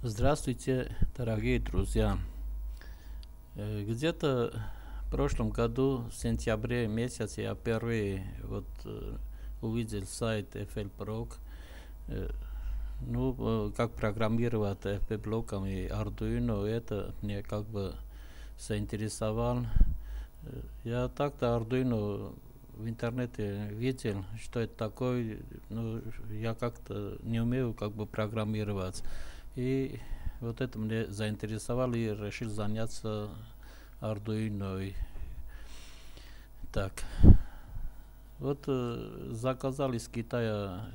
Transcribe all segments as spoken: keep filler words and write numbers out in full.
Здравствуйте, дорогие друзья! Где-то в прошлом году, в сентябре месяце, я впервые вот увидел сайт эф эл Prog. Ну, как программировать эф пи блоком и Arduino, это мне как бы заинтересовало. Я так-то Arduino в интернете видел, что это такое, но я как-то не умею как бы программировать. И вот это мне заинтересовало, и решил заняться Arduino. Так, вот э, заказал из Китая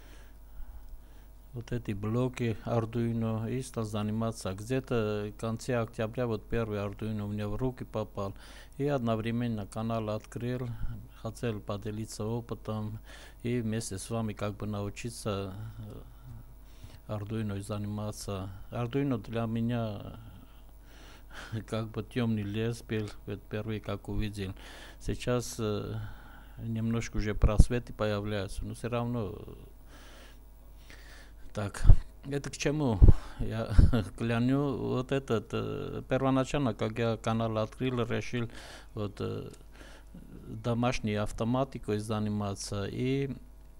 вот эти блоки Arduino и стал заниматься. Где-то в конце октября вот первый Arduino у меня в руки попал. И одновременно канал открыл, хотел поделиться опытом и вместе с вами как бы научиться Arduino заниматься. Arduino для меня как бы темный лес был, вот первый как увидел. Сейчас э, немножко уже просветы появляются, но все равно. Так, это к чему? Я кляню, вот этот, э, первоначально, как я канал открыл, решил вот э, домашней автоматикой заниматься и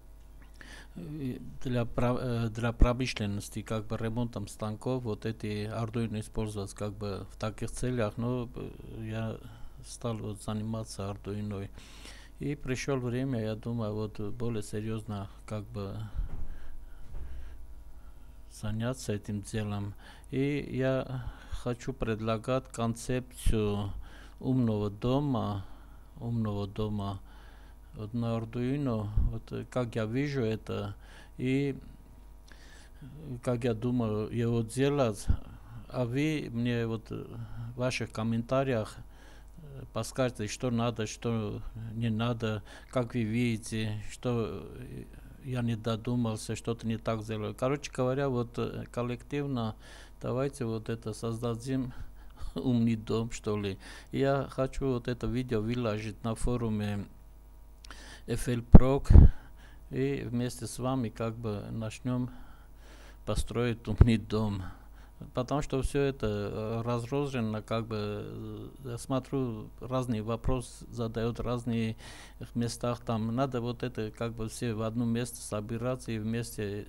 для, для промышленности, как бы ремонтом станков, вот эти Arduino использовать как бы в таких целях, но я стал вот заниматься Arduino. И пришло время, я думаю, вот более серьезно как бы заняться этим делом. И я хочу предлагать концепцию умного дома, умного дома вот на Arduino, вот как я вижу это и как я думаю его делать. А вы мне вот в ваших комментариях подскажите, что надо, что не надо, как вы видите, что я не додумался, что-то не так сделал. Короче говоря, вот коллективно давайте вот это создадим умный дом, что ли. Я хочу вот это видео выложить на форуме эф эл Prog и вместе с вами как бы начнем построить умный дом. Потому что все это разрознено, как бы я смотрю, разные вопросы задают в разных местах. Там надо вот это как бы все в одном месте собираться и вместе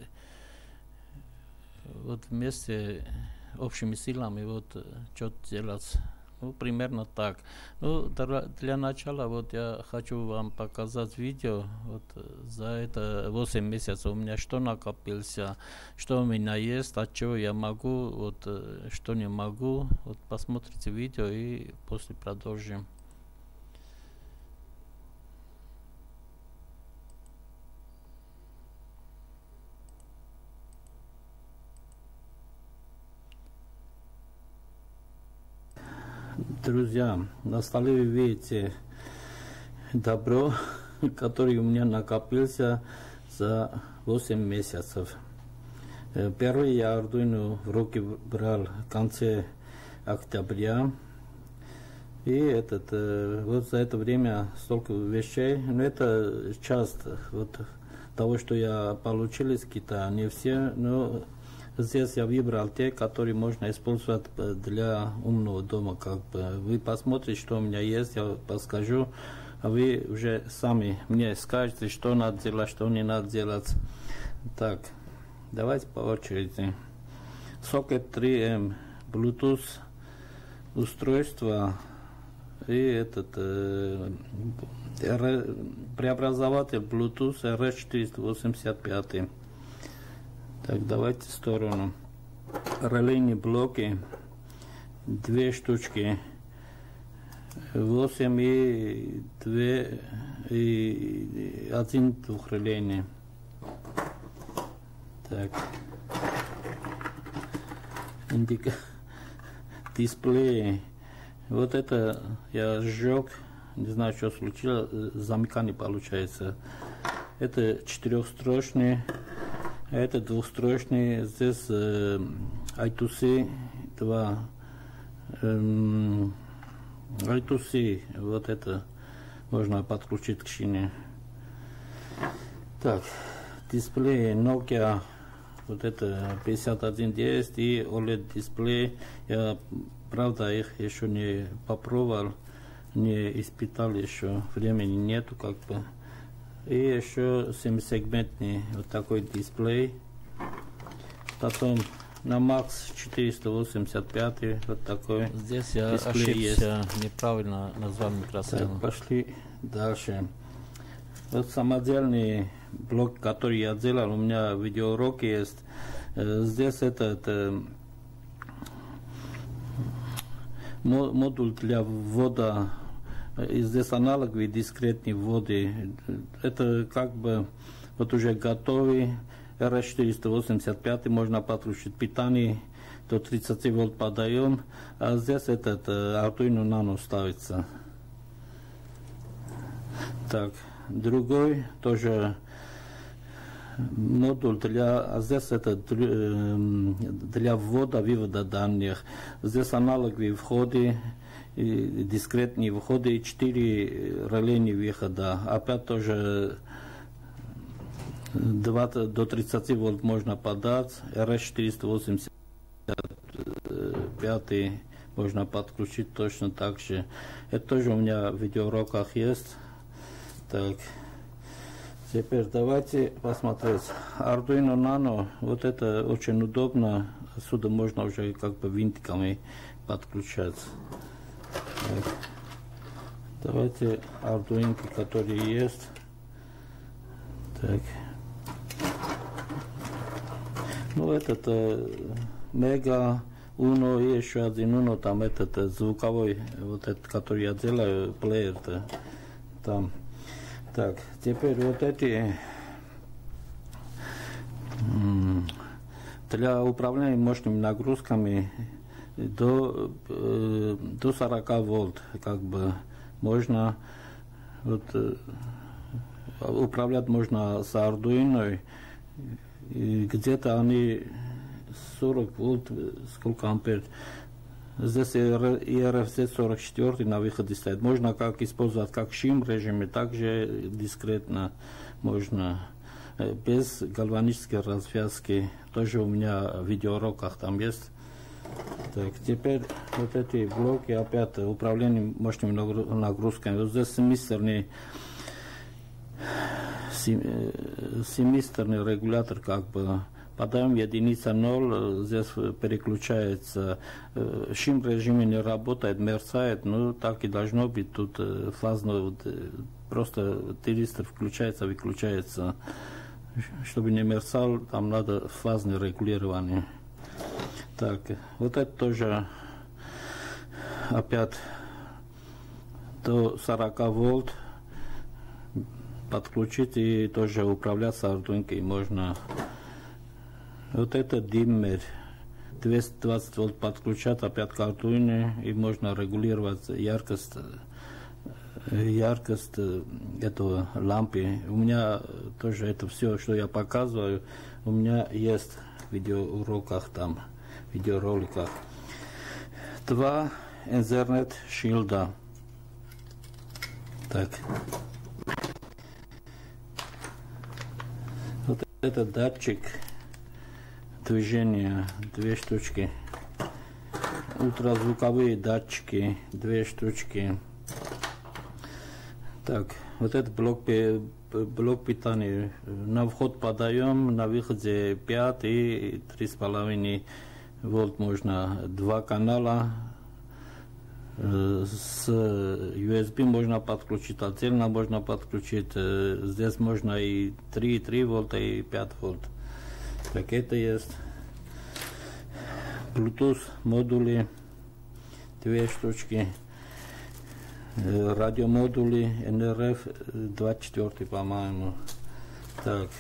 вот вместе общими силами вот что-то делать. Ну, примерно так. Ну, для, для начала вот я хочу вам показать видео. Вот за это восемь месяцев у меня что накопился, что у меня есть, от чего я могу, вот что не могу. Вот посмотрите видео и после продолжим. Друзья, на столе вы видите добро, который у меня накопился за восемь месяцев. Первый я Arduino в руки брал в конце октября. И этот, вот за это время столько вещей. Но это часть вот того, что я получил из Китая. Не все, но здесь я выбрал те, которые можно использовать для умного дома. Как бы. Вы посмотрите, что у меня есть, я подскажу, а вы уже сами мне скажете, что надо делать, что не надо делать. Так, давайте по очереди. Сокет три эм, Bluetooth устройство и этот э, преобразователь Bluetooth эр эс четыреста восемьдесят пять. Так, давайте в сторону. Релейные блоки, две штучки, восемь и две и один двухрелейный. Так, индика, дисплей. Вот это я сжег, не знаю, что случилось, замыкание получается. Это четырехстрочный. Это двухстрочный, здесь э, ай ту си два, э, ай ту си, вот это можно подключить к шине. Так, дисплей Nokia вот это пятьдесят один десять и о лед дисплей. Я, правда, их еще не попробовал, не испытал еще, времени нету как бы. И еще семисегментный вот такой дисплей. Потом на Max четыреста восемьдесят пять вот такой. Здесь я дисплей ошибся, есть. неправильно назвал микросхему. Так, пошли дальше. Вот самодельный блок, который я делал, у меня видеоурок есть. Здесь этот э, модуль для ввода. И здесь аналоговые дискретные вводы. Это как бы вот уже готовый эр эс четыреста восемьдесят пять, можно подключить питание до тридцать вольт подаем, а здесь этот Arduino Nano ставится. Так, другой тоже модуль для, а здесь это для ввода, вывода данных. Здесь аналоговые входы, дискретные входы и четыре релейные выхода. Опять тоже двадцать до тридцати вольт можно подать. эр эс четыреста восемьдесят пять можно подключить точно так же. Это тоже у меня в видеоуроках есть. Так. Теперь давайте посмотреть. Arduino Nano, вот это очень удобно. Отсюда можно уже как бы винтиками подключать. Так. Давайте Arduino, которые есть. Так. Ну, этот э, Mega Uno и еще один Uno, там этот э, звуковой, вот этот, который я делаю, плеер-то там. Так, теперь вот эти для управления мощными нагрузками до, э, до сорока вольт, как бы можно вот, э, управлять можно с Arduino, где-то они сорок вольт, сколько ампер. Здесь и эр эф зет сорок четыре на выходе стоит. Можно как использовать как шим режиме, также дискретно можно без галванической развязки. Тоже у меня в видеоуроках там есть. Так, теперь вот эти блоки опять управление мощными нагрузками. Вот здесь семисторный семисторный регулятор, как бы. Подаем единица ноль, здесь переключается, шим режиме не работает, мерцает, ну так и должно быть, тут фазно, просто тиристор включается, выключается, чтобы не мерцал, там надо фазное регулирование. Так, вот это тоже опять до сорока вольт подключить и тоже управлять с Arduino можно. Вот это диммер, двести двадцать вольт подключать опять к Arduino и можно регулировать яркость, яркость этого лампы. У меня тоже это все, что я показываю, у меня есть в видеоуроках там, видеороликах. Два Ethernet шилда. Так. Вот это датчик движения, две штучки. Ультразвуковые датчики, две штучки. Так, вот этот блок, блок питания. На вход подаем, на выходе пять и три с половиной вольт можно. Два канала. С ю эс би можно подключить, отдельно можно подключить. Здесь можно и три и три вольта, и пять вольт. Так, это есть. Bluetooth модули, две штучки. Радиомодули эн эр эф двадцать четыре, по-моему. Так.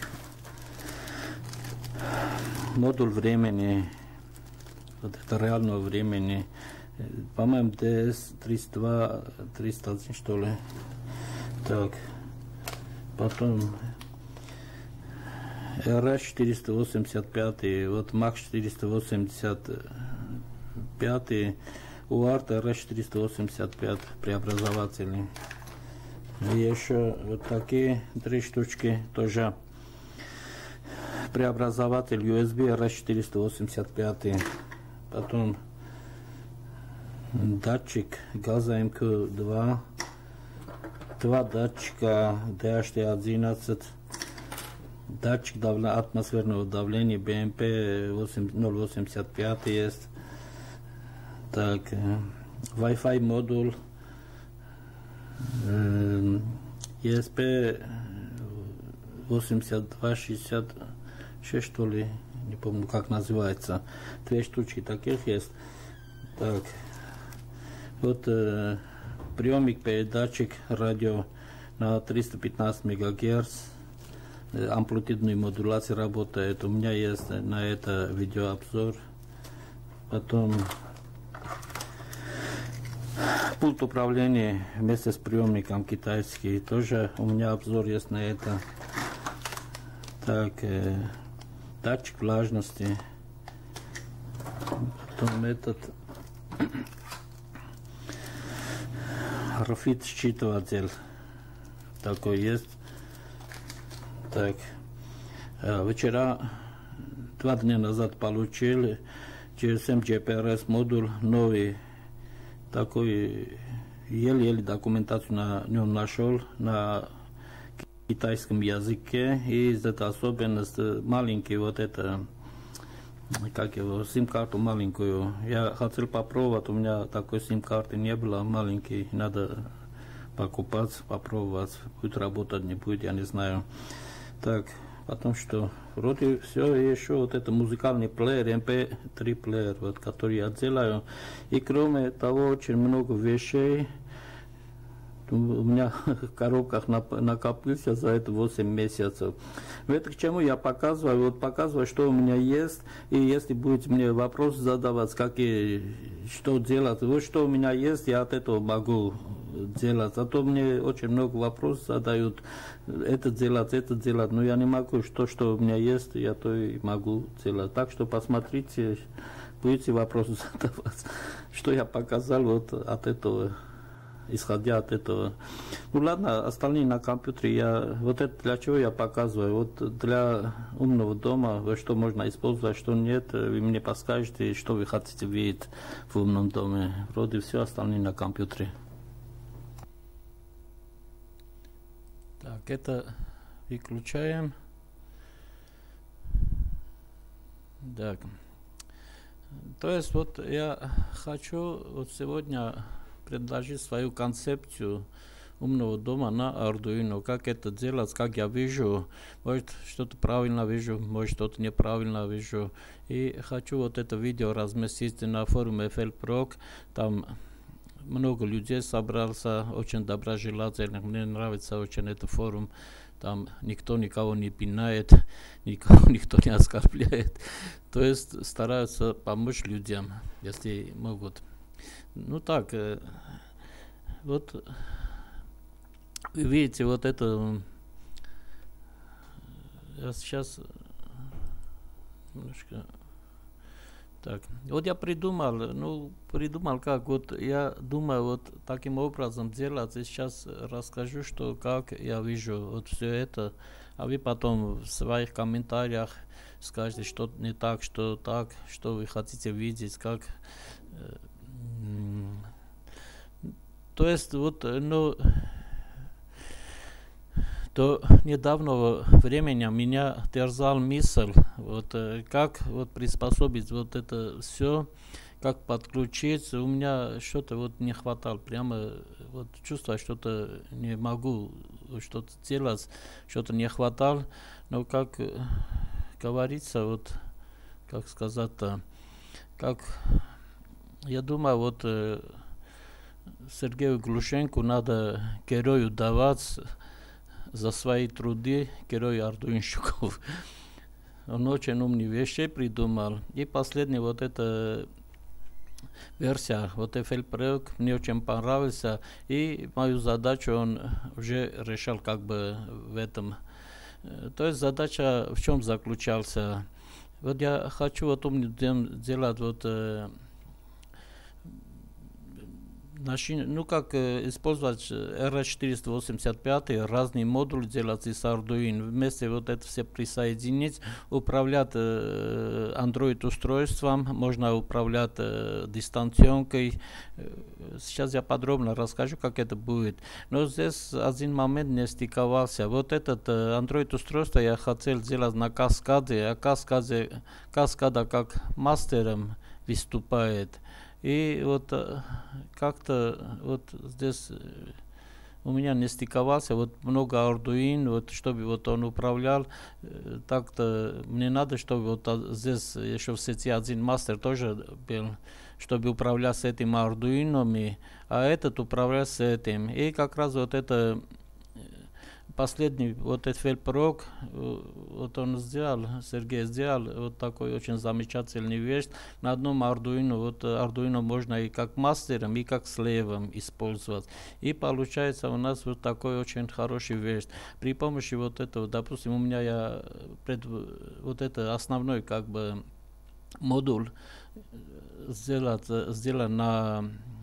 Модуль времени. Вот это реального времени. По-моему, ди эс триста два, триста один, что ли. Так. Потом эр эс четыреста восемьдесят пять, вот Макс четыреста восемьдесят пять, у арт эр эс четыреста восемьдесят пять преобразователи. И еще вот такие три штучки тоже. преобразователь ю эс би эр эс четыреста восемьдесят пять, потом датчик газа эм ку два, два датчика ди эйч ти одиннадцать, датчик давления, атмосферного давления би эм пи ноль восемьдесят пять есть, так, Wi-Fi модуль, и эс пи восемьдесят два шестьдесят шесть, что ли, не помню, как называется, две штучки таких есть. Так, вот э, приемник, передатчик радио на триста пятнадцать мегагерц, э, амплитудной модуляции работает. У меня есть на это видеообзор. Потом пульт управления вместе с приемником китайский, тоже у меня обзор есть на это. Так, э, датчик влажности, потом этот графит считыватель такой есть. Так, э, вчера, два дня назад получили джи эс эм джи пи ар эс модуль новый, такой, еле-еле документацию на нем нашел, на китайском языке, и это особенность маленький, вот это, как его, сим-карту маленькую. Я хотел попробовать, у меня такой сим-карты не было, маленький, надо покупать, попробовать, будет работать, не будет, я не знаю. Так, потом что, вроде все, еще вот это музыкальный плеер, эм пи три плеер, вот, который я делаю, и кроме того, очень много вещей. У меня в коробках накопился за это восемь месяцев. Это к чему я показываю, вот показываю, что у меня есть, и если будете мне вопросы задавать, какие, что делать, вот что у меня есть, я от этого могу делать. А то мне очень много вопросов задают, это делать, это делать, но я не могу, что, что у меня есть, я то и могу делать. Так что посмотрите, будете вопросы задавать, что я показал вот от этого. Исходя от этого. Ну ладно, остальные на компьютере, я, вот это для чего я показываю, вот для умного дома, что можно использовать, что нет, вы мне подскажете, что вы хотите видеть в умном доме. Вроде все остальные на компьютере. Так, это выключаем. Так. То есть вот я хочу вот сегодня предложить свою концепцию умного дома на Arduino. Как это делать, как я вижу. Может, что-то правильно вижу, может, что-то неправильно вижу. И хочу вот это видео разместить на форуме эф эл прок. Там много людей собрался, очень доброжелательных. Мне нравится очень этот форум. Там никто никого не пинает, никого никто не оскорбляет. То есть стараются помочь людям, если могут. Ну так, э, вот вы видите, вот это, я сейчас немножко, так, вот я придумал, ну, придумал как, вот я думаю, вот таким образом делать, и сейчас расскажу, что, как я вижу вот все это, а вы потом в своих комментариях скажете, что не так, что так, что вы хотите видеть, как... То есть вот, ну, до недавнего времени меня терзал мысль, вот как вот приспособить вот это все, как подключить. У меня что-то вот не хватало, прямо вот чувство, что-то не могу что-то делать, что-то не хватало. Но как говорится, вот как сказать-то, как я думаю, вот э, Сергею Глушенко надо герою давать за свои труды, герою ардуинщиков. Он очень умные вещи придумал. И последняя вот эта версия, вот эф эл прок, мне очень понравился. И мою задачу он уже решал как бы в этом. То есть задача в чем заключалась? Вот я хочу вот умным делать вот... Э, Ну, как э, использовать эр эс четыреста восемьдесят пять, разные модули делать из Arduino. Вместе вот это все присоединить, управлять э, Android-устройством, можно управлять э, дистанционкой. Сейчас я подробно расскажу, как это будет. Но здесь один момент не стыковался. Вот этот э, Android-устройство я хотел сделать на каскаде, а каскаде, каскада как мастером выступает. И вот как-то вот здесь у меня не стыковался, вот много Arduino, вот чтобы вот он управлял, так-то мне надо, чтобы вот здесь еще в сети один мастер тоже был, чтобы управлять с этим Arduino, а этот управлять с этим. И как раз вот это последний, вот этот Фельпрок, вот он сделал, Сергей сделал вот такой очень замечательный вещь. На одном Arduino, вот Arduino можно и как мастером, и как слевом использовать. И получается у нас вот такой очень хороший вещь. При помощи вот этого, допустим, у меня я пред, вот это основной как бы модуль сделать, сделан на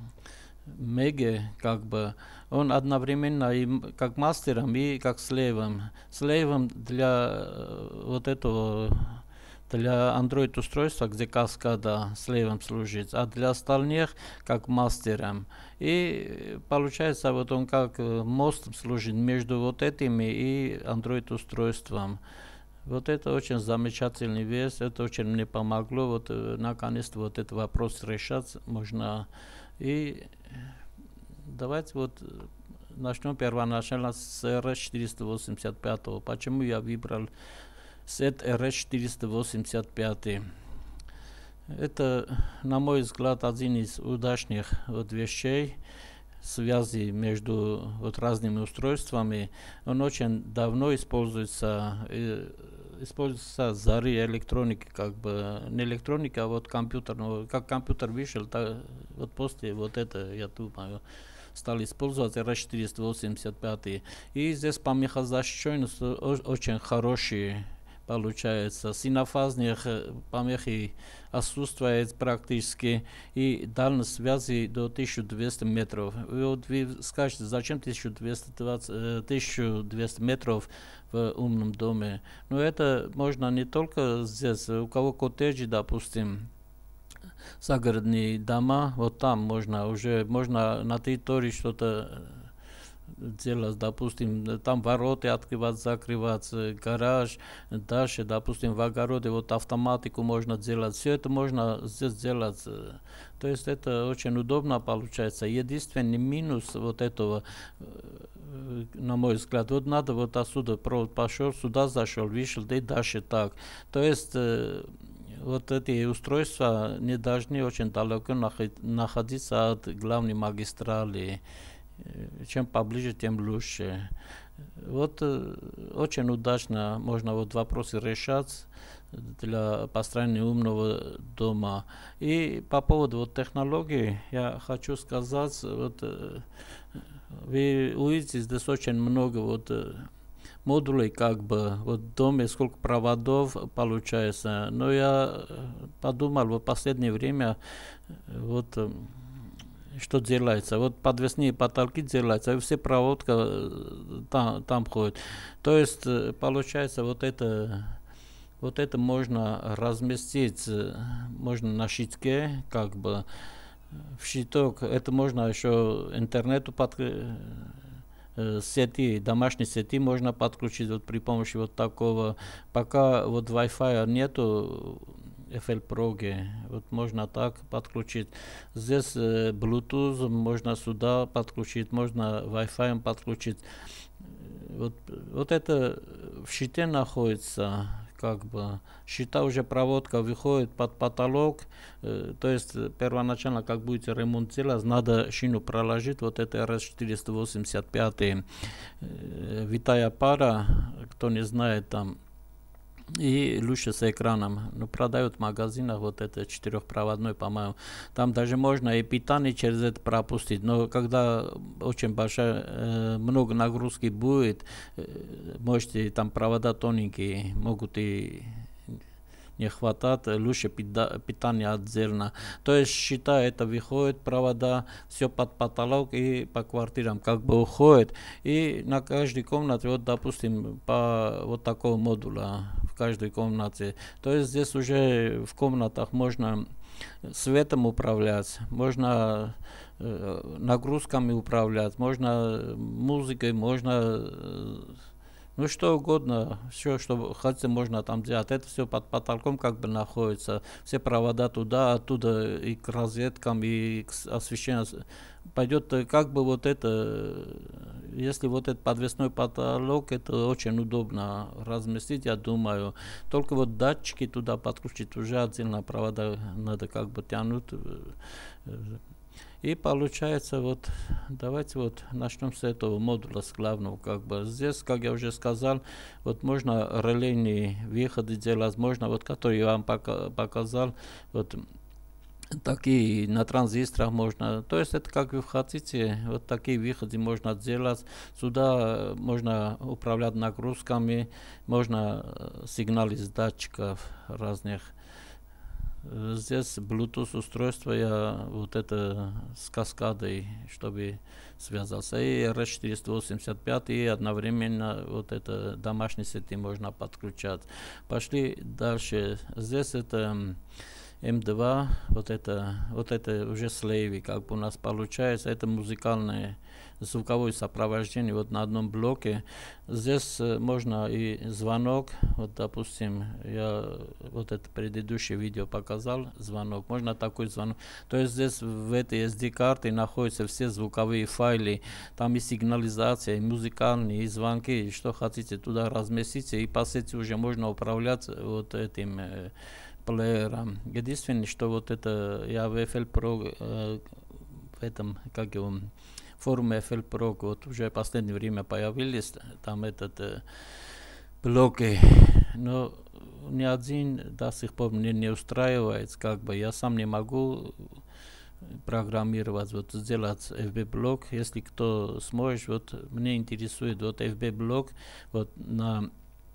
Меге, как бы, он одновременно и как мастером, и как слевом. Слевом для вот этого, для Android устройства, где каскада слевом служит, а для остальных как мастером. И получается, вот он как мост служит между вот этими и Android устройством. Вот это очень замечательный вещь, это очень мне помогло, вот наконец-то вот этот вопрос решать можно. И давайте вот начнем первоначально с эр эс четыреста восемьдесят пять. Почему я выбрал сет эр эс четыреста восемьдесят пять? Это, на мой взгляд, один из удачных вот вещей, связи между вот разными устройствами. Он очень давно используется, э, используется зари электроники, как бы не электроника, а вот компьютер. Но как компьютер вышел, так, вот после вот это, я думаю, стали использовать эр эс четыреста восемьдесят пять. И здесь помехозащищенность очень хорошие получается. Синофазных помехи отсутствует практически, и дальность связи до тысячи двухсот метров. И вот вы скажете, зачем тысяча двести метров в умном доме? Но это можно не только здесь, у кого коттеджи, допустим, загородные дома, вот там можно уже, можно на территории что-то делать, допустим, там ворота открывать, закрывать, гараж, дальше, допустим, в огороде вот автоматику можно делать, все это можно здесь делать. То есть это очень удобно получается. Единственный минус вот этого, на мой взгляд, вот надо вот отсюда провод пошел, сюда зашел, вышел, и дальше так. То есть вот эти устройства не должны очень далеко находиться от главной магистрали. Чем поближе, тем лучше. Вот э, очень удачно можно вот вопросы решать для построения умного дома. И по поводу вот технологий я хочу сказать, вот э, вы увидите здесь очень много вот э, модулей, как бы вот в доме сколько проводов получается. Но я подумал, в последнее время вот э, что делается. Вот подвесные потолки делаются, и все проводка там, там ходит. То есть получается вот это, вот это можно разместить, можно на щитке, как бы в щиток. Это можно еще интернету под сети, домашней сети можно подключить вот при помощи вот такого. Пока вот Wi-Fi нету, Фельпроге, вот можно так подключить. Здесь э, Bluetooth можно сюда подключить, можно Wi-Fi подключить. Вот, вот это в щите находится, как бы щита уже проводка выходит под потолок, э, то есть первоначально, как будете ремонт делать, надо шину проложить, вот это эр эс четыреста восемьдесят пять, э, витая пара, кто не знает, там и лучше с экраном. Ну, продают в магазинах вот это четырехпроводной, по-моему. Там даже можно и питание через это пропустить. Но когда очень большая, э, много нагрузки будет, э, можете, там провода тоненькие, могут и не хватает, лучше питание отдельно. То есть считай, это выходит провода, все под потолок и по квартирам как бы уходит. И на каждой комнате, вот допустим, по вот такого модуля в каждой комнате. То есть здесь уже в комнатах можно светом управлять, можно э, нагрузками управлять, можно музыкой, можно э, ну что угодно, все, что хотите, можно там делать. Это все под потолком как бы находится. Все провода туда, оттуда и к розеткам, и к освещению. Пойдет как бы вот это, если вот этот подвесной потолок, это очень удобно разместить, я думаю. Только вот датчики туда подключить, уже отдельно провода надо как бы тянуть. И получается вот, давайте вот начнем с этого модуля, с главного как бы. Здесь, как я уже сказал, вот можно релейные выходы делать, можно вот, которые я вам пока, показал, вот такие на транзисторах можно, то есть это как вы хотите, вот такие выходы можно делать, сюда можно управлять нагрузками, можно сигналы с датчиков разных. Здесь Bluetooth устройство, я вот это с каскадой, чтобы связался. И эр эс четыреста восемьдесят пять, и одновременно вот это домашние сети можно подключать. Пошли дальше. Здесь это эм два, вот это, вот это уже слейви, как бы у нас получается. Это музыкальное звуковое сопровождение вот на одном блоке. Здесь можно и звонок, вот допустим, я вот это предыдущее видео показал, звонок, можно такой звонок. То есть здесь в этой эс ди-карте находятся все звуковые файлы, там и сигнализация, и музыкальные, и звонки, и что хотите туда разместите, и по сети уже можно управлять вот этим э, плеером. Единственное, что вот это я в эф эл Pro э, в этом, как его, форуме эф эл Pro вот уже в последнее время появились, там этот э, блоки, но ни один до сих пор мне не устраивает, как бы я сам не могу программировать, вот сделать эф би блок, если кто сможет, вот мне интересует вот эф би блок вот на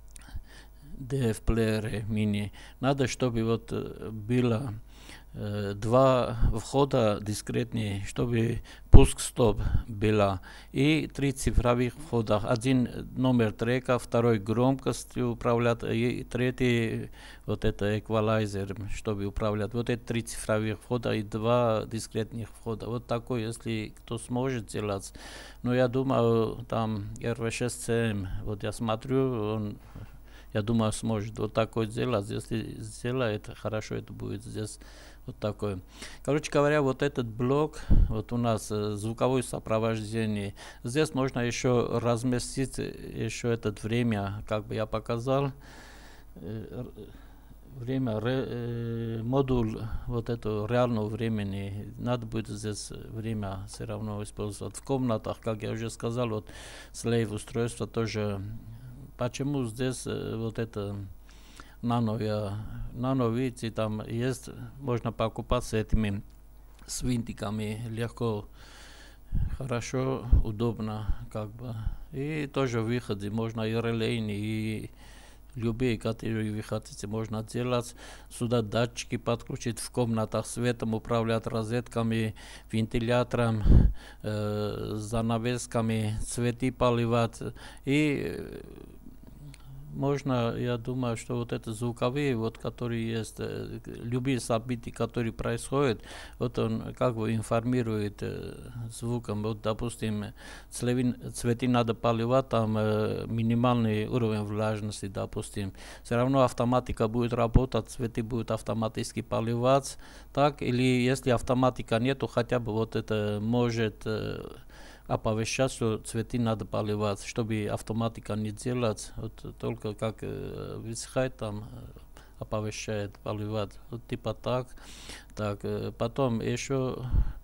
ди эф плеере мини, надо чтобы вот было э, два входа дискретные, чтобы пуск-стоп было, и три цифровых входа, один номер трека, второй громкостью управлять, и третий вот это эквалайзер, чтобы управлять. Вот эти три цифровых входа и два дискретных входа. Вот такой, если кто сможет делать. Но я думаю, там эр ви шесть си эм, вот я смотрю, он, я думаю, сможет вот такой сделать. Если сделает, хорошо это будет здесь. Вот такой. Короче говоря, вот этот блок, вот у нас э, звуковое сопровождение. Здесь можно еще разместить еще это время, как бы я показал. Э, время, ре, э, модуль вот этого реального времени. Надо будет здесь время все равно использовать. В комнатах, как я уже сказал, вот слейв устройство тоже. Почему здесь э, вот это нано, я, нано, видите, там есть, можно покупать с этими с винтиками, легко, хорошо, удобно, как бы. И тоже выходы, можно и релейные, и любые, которые вы хотите, можно делать. Сюда датчики подключить, в комнатах светом управлять, розетками, вентилятором, э, занавесками, цветы поливать. И можно, я думаю, что вот это звуковые, вот, которые есть, э, любые события, которые происходят, вот он как бы информирует э, звуком. Вот, допустим, цветы, цветы надо поливать, там э, минимальный уровень влажности, допустим. Все равно автоматика будет работать, цветы будут автоматически поливаться. Так, или если автоматика нету, хотя бы вот это может э, оповещать, что цветы надо поливать, чтобы автоматика не делать, вот только как э, высыхает там, оповещает, поливать, вот типа так. Так, э, потом еще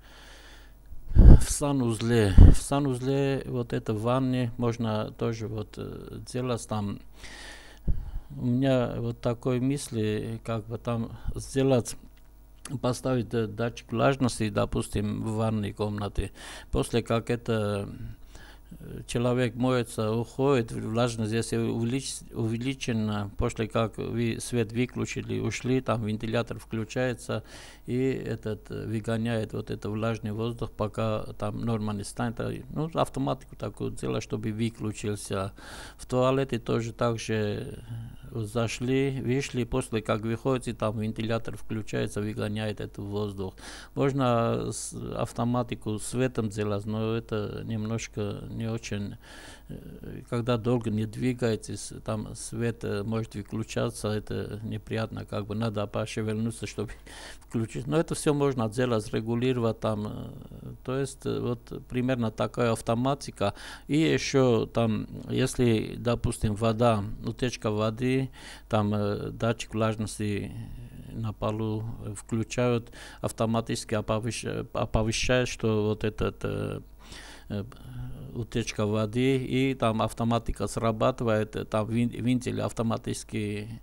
в санузле, в санузле вот это в ванне можно тоже вот э, делать там. У меня вот такой мысли, как бы там сделать, поставить датчик влажности, допустим, в ванной комнате. После как это человек моется, уходит, влажность здесь увелич, увеличена, после как вы свет выключили, ушли, там вентилятор включается, и этот выгоняет вот это влажный воздух, пока там норма не станет. Ну, автоматику такую делать, чтобы выключился. В туалете тоже так же зашли, вышли, после как выходите, там вентилятор включается, выгоняет этот воздух. Можно автоматику светом делать, но это немножко не очень, когда долго не двигаетесь, там свет может выключаться, это неприятно, как бы надо пошевельнуться, чтобы включить. Но это все можно делать, регулировать там, то есть вот примерно такая автоматика. И еще там, если, допустим, вода, утечка воды, там датчик влажности на полу включают, автоматически оповещают, оповещают, что вот этот утечка воды, и там автоматика срабатывает, там вентили автоматически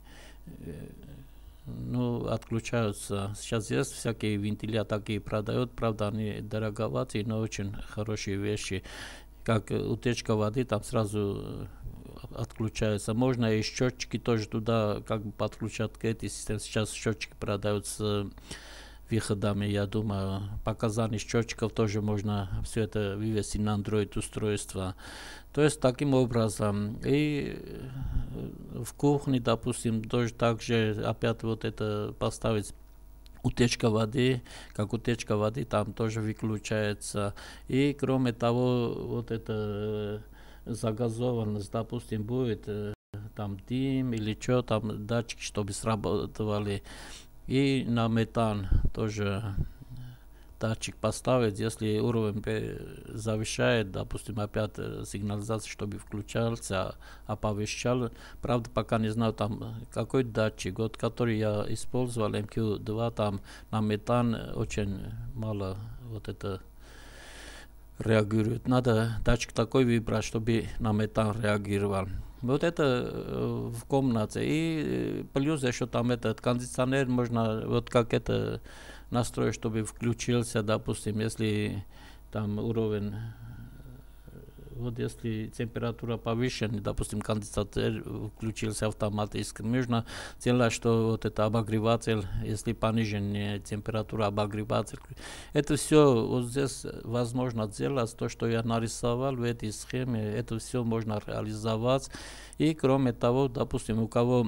ну, отключаются. Сейчас есть всякие вентиля такие продают, правда они дороговатые, но очень хорошие вещи. Как утечка воды, там сразу отключается. Можно и счетчики тоже туда как бы подключать к этой системе. Сейчас счетчики продают с выходами, я думаю, показания счетчиков тоже можно все это вывести на Android устройство. То есть таким образом. И в кухне, допустим, тоже так же опять вот это поставить утечка воды, как утечка воды там тоже выключается. И кроме того, вот это загазованность, допустим, будет там дым или что, там датчики, чтобы срабатывали. И на метан тоже датчик поставить, если уровень завышает, допустим, опять сигнализация, чтобы включался, оповещал. Правда, пока не знаю, там какой датчик, вот который я использовал, эм кью два, там на метан очень мало вот это реагирует. Надо датчик такой выбрать, чтобы на метан реагировал. Вот это э, в комнате. И плюс еще там этот кондиционер можно, вот как это настроить, чтобы включился, допустим, если там уровень, вот если температура повышена, допустим, кондиционер включился автоматически. Нужно делать, что вот это обогреватель, если пониженная температура, обогреватель. Это все вот здесь возможно делать, то, что я нарисовал в этой схеме, это все можно реализовать. И кроме того, допустим, у кого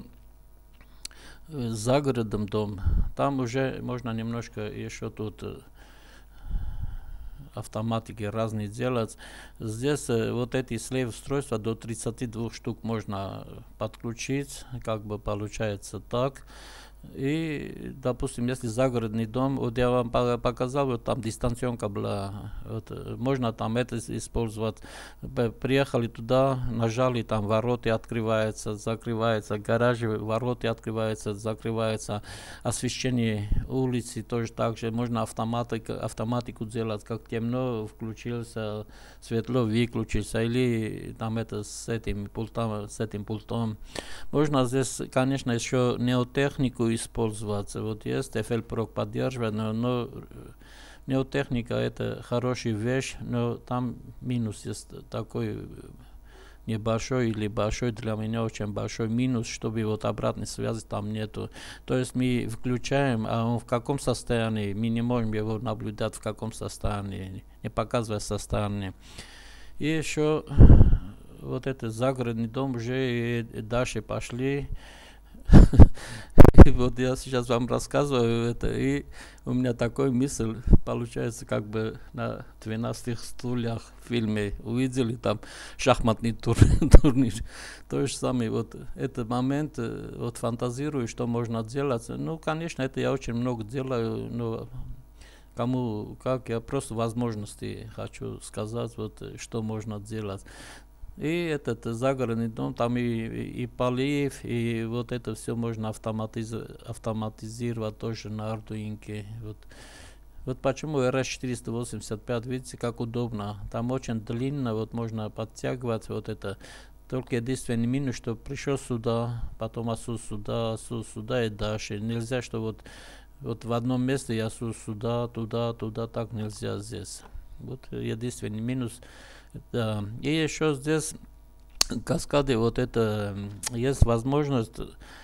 за городом дом, там уже можно немножко еще тут автоматики разные делать. Здесь вот эти слив устройства до тридцати двух штук можно подключить, как бы получается так. И, допустим, если загородный дом, вот я вам показал, вот там дистанционка была, вот, можно там это использовать. Приехали туда, нажали, там ворота открываются, закрываются, гаражи, ворота открываются, закрываются, освещение улицы тоже так же, можно автоматик, автоматику делать, как темно, включился, светло, выключился, или там это с этим пультом, с этим пультом. Можно здесь, конечно, еще неотехнику использоваться. Вот есть эф эл Pro поддерживает, но, но неотехника это хорошая вещь, но там минус есть такой небольшой или большой, для меня очень большой минус, чтобы вот обратной связи там нету. То есть мы включаем, а он в каком состоянии, мы не можем его наблюдать в каком состоянии, не показывая состояние. И еще вот этот загородный дом уже и дальше пошли. И вот я сейчас вам рассказываю это, и у меня такой мысль получается, как бы на двенадцати стульях в фильме увидели там шахматный тур, турнир. То же самое, вот этот момент, вот фантазирую, что можно делать. Ну, конечно, это я очень много делаю, но кому как, я просто возможности хочу сказать, вот что можно делать. И этот загородный дом, там и, и, и полив, и вот это все можно автоматиз, автоматизировать тоже на Arduino. Вот, вот почему эр эс четыреста восемьдесят пять, видите, как удобно. Там очень длинно, вот можно подтягивать вот это. Только единственный минус, что пришел сюда, потом осу сюда, осу сюда и дальше. Нельзя, что вот, вот в одном месте я осу сюда, туда, туда, так нельзя здесь. Вот единственный минус. Да. И еще здесь каскады, вот это есть возможность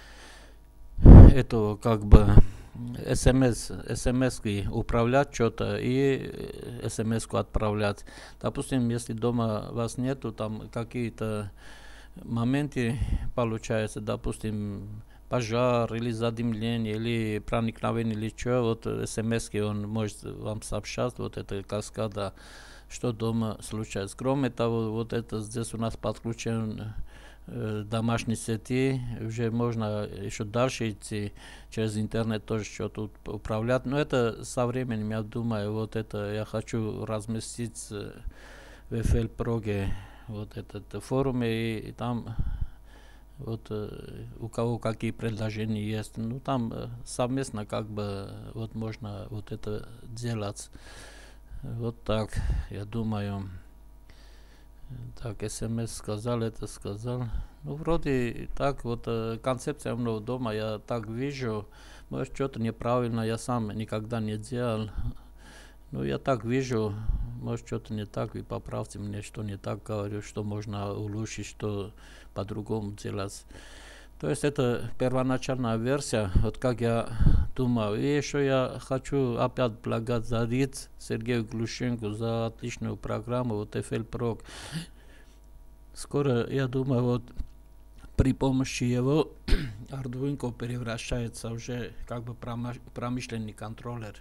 этого как бы смс, смс-ки управлять что-то и смс-ку отправлять. Допустим, если дома вас нету, там какие-то моменты получаются, допустим, пожар или задымление, или проникновение, или что, вот смс-ки он может вам сообщать, вот это каскада, что дома случается. Кроме того, вот это здесь у нас подключен э, домашней сети, уже можно еще дальше идти, через интернет тоже что-то управлять. Но это со временем, я думаю, вот это я хочу разместить в эф эл Праге, вот этот форум, и, и там вот э, у кого какие предложения есть, ну там э, совместно как бы вот можно вот это делать. Вот так, я думаю. Так, смс сказал, это сказал. Ну, вроде так, вот э, концепция умного дома, я так вижу. Может, что-то неправильно, я сам никогда не делал. Ну, я так вижу, может, что-то не так, вы поправьте мне, что не так говорю, что можно улучшить, что по-другому делать. То есть это первоначальная версия, вот как я думал. И еще я хочу опять благодарить Сергею Глушенко за отличную программу, вот эф эл Прог. Скоро, я думаю, вот при помощи его Arduino превращается уже как бы промышленный контроллер.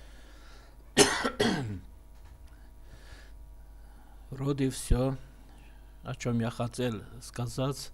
Вроде все, о чем я хотел сказать.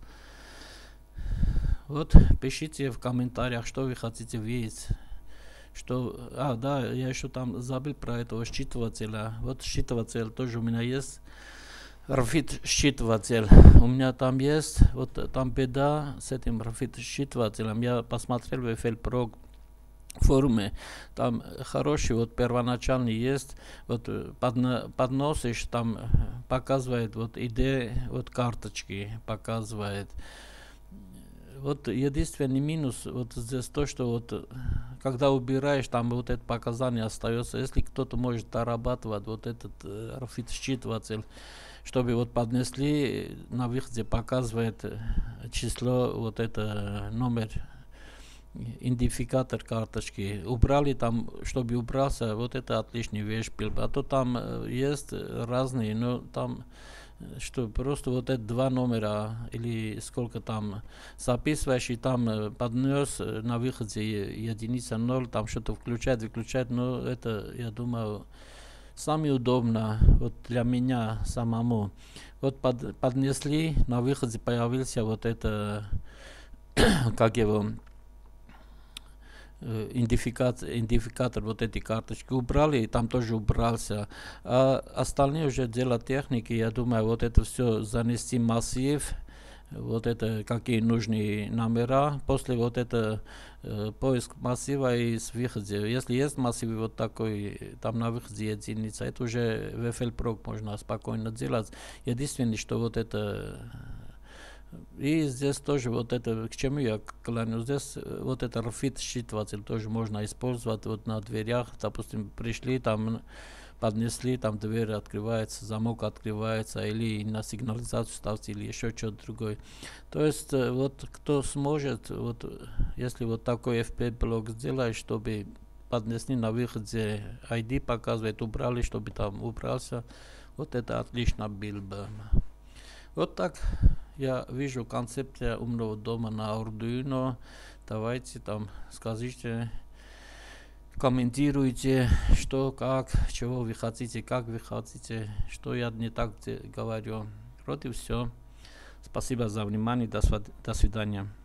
Вот, пишите в комментариях, что вы хотите видеть. Что, а, да, я еще там забыл про этого считывателя. Вот считыватель тоже у меня есть. Рфит считыватель. У меня там есть. Вот там беда с этим рфит считывателем. Я посмотрел в эф эл Прог форуме. Там хороший, вот первоначальный есть. Вот подно, подносишь, там показывает вот идеи, вот карточки показывает. Вот единственный минус вот здесь то, что вот когда убираешь, там вот это показание остается. Если кто-то может дорабатывать вот этот э, рфит считыватель, чтобы вот поднесли, на выходе показывает число, вот это номер, идентификатор карточки. Убрали там, чтобы убрался, вот это отличный вещь был. А то там есть разные, но там что просто вот это два номера или сколько там записываешь, и там поднес на выходе единица ноль, там что-то включать, выключать, но это, я думаю, самое удобно вот для меня самому. Вот под, поднесли, на выходе появился вот это, как его, идентификатор, идентификатор вот эти карточки убрали, и там тоже убрался. А остальные уже дело техники, я думаю, вот это все занести массив, вот это какие нужные номера, после вот это э, поиск массива и с выхода. Если есть массив вот такой, там на выходе единица, это уже в эф эл Прог можно спокойно делать. Единственное, что вот это... И здесь тоже вот это, к чему я клоню, здесь вот это рфит считыватель тоже можно использовать вот на дверях, допустим, пришли, там поднесли, там дверь открывается, замок открывается, или на сигнализацию ставьте, или еще что-то другое. То есть вот кто сможет, вот если вот такой эф пи блок сделать, чтобы поднесли на выходе ай ди показывает, убрали, чтобы там убрался, вот это отлично было бы. Вот так я вижу концепция умного дома на Arduino. Давайте там скажите, комментируйте, что, как, чего вы хотите, как вы хотите, что я не так говорю. Вроде все. Спасибо за внимание. До свидания.